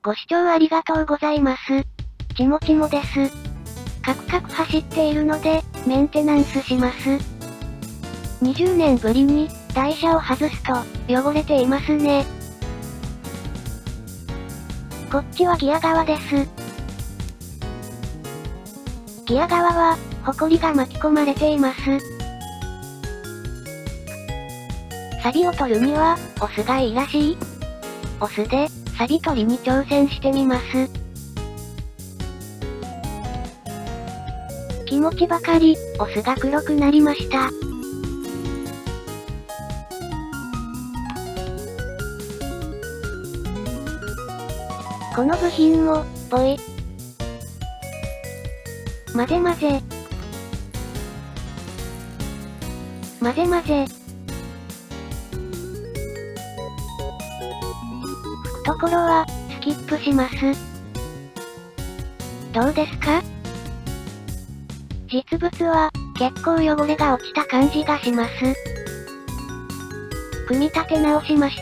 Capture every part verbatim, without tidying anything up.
ご視聴ありがとうございます。ちもちもです。カクカク走っているので、メンテナンスします。にじゅうねんぶりに、台車を外すと、汚れていますね。こっちはギア側です。ギア側は、ホコリが巻き込まれています。サビを取るには、オスがいいらしい。オスで、サビ取りに挑戦してみます。気持ちばかり、オスが黒くなりました。この部品も、ぽい。混ぜ混ぜ。混ぜ混ぜ。拭くところは、スキップします。どうですか？実物は、結構汚れが落ちた感じがします。組み立て直しました。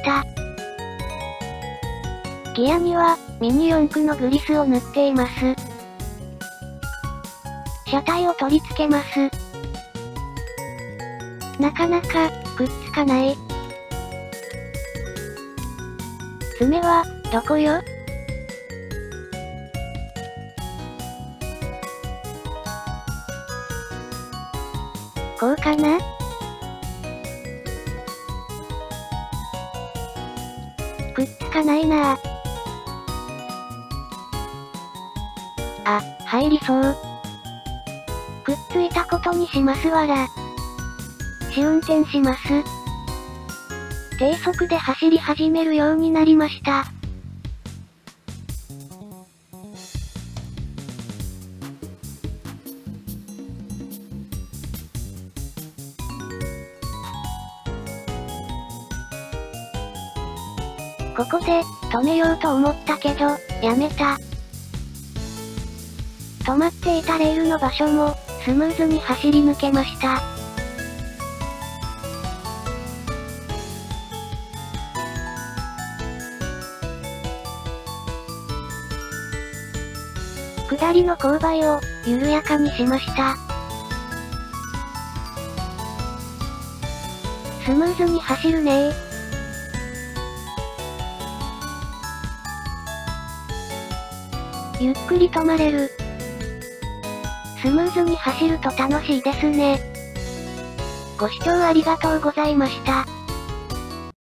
ギアには、ミニ四駆のグリスを塗っています。車体を取り付けます。なかなか、くっつかない。爪は、どこよ？こうかな？くっつかないなぁ。あ、入りそう。くっついたことにしますわら。試運転します。低速で走り始めるようになりました。ここで、止めようと思ったけど、やめた。止まっていたレールの場所も、スムーズに走り抜けました。下りの勾配を、緩やかにしました。スムーズに走るねー。ゆっくり止まれる。スムーズに走ると楽しいですね。ご視聴ありがとうございました。